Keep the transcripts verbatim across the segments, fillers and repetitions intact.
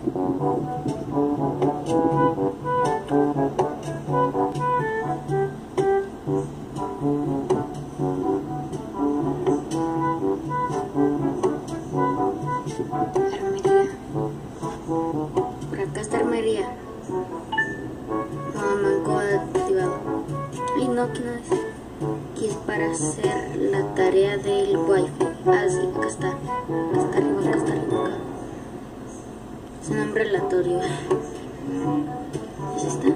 No, aquí no es. Aquí es para hacer la tarea del wifi. Ah, sí, acá está. Acá está arriba, acá está arriba. Acá. Es un nombre aleatorio. ¿Es esta?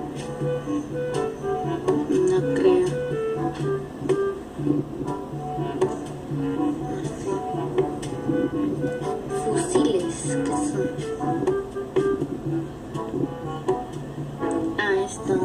No creo. No sé. Fusiles, ¿qué son? Ah, esto.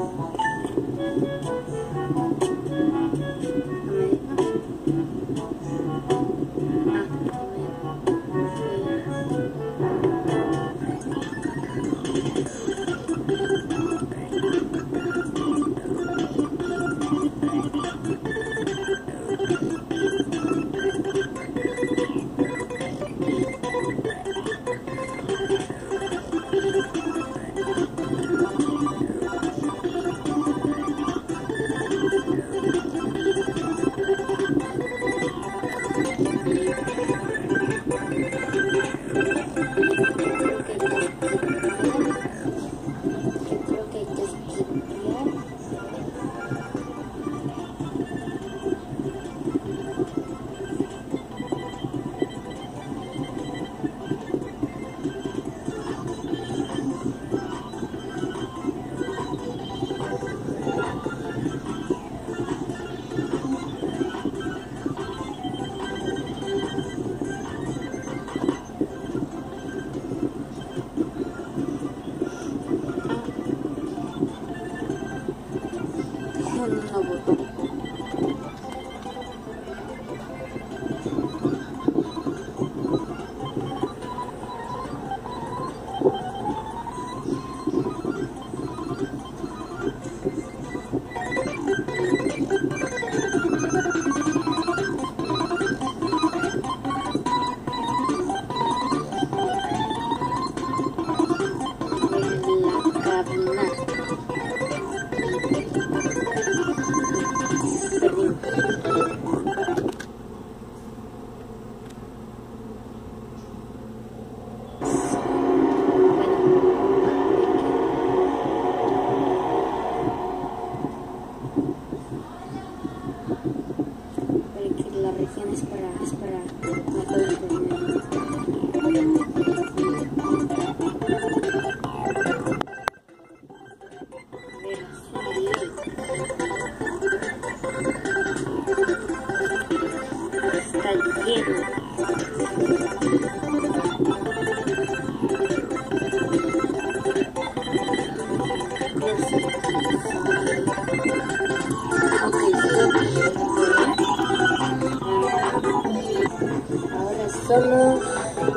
Somos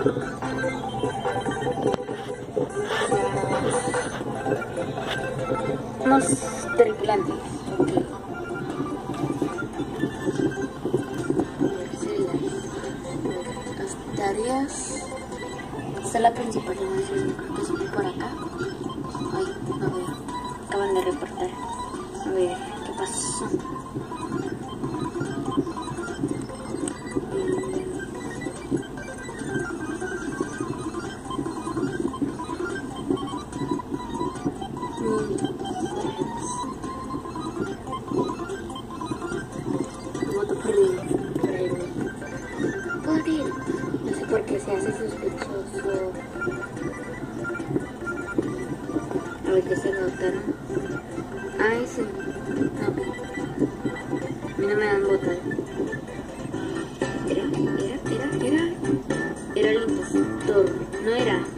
unos tripulantes. Okay. Las tareas. Esta es la principal. Yo no sé, creo que es por acá. Ay, a ver. Acaban de reportar. A ver, ¿qué pasó? No sé por qué se hace sospechoso. A ver qué se notaron. Ah, ese. No. A mí no me dan botas. Era, era, era, era. Era el impostor. No era.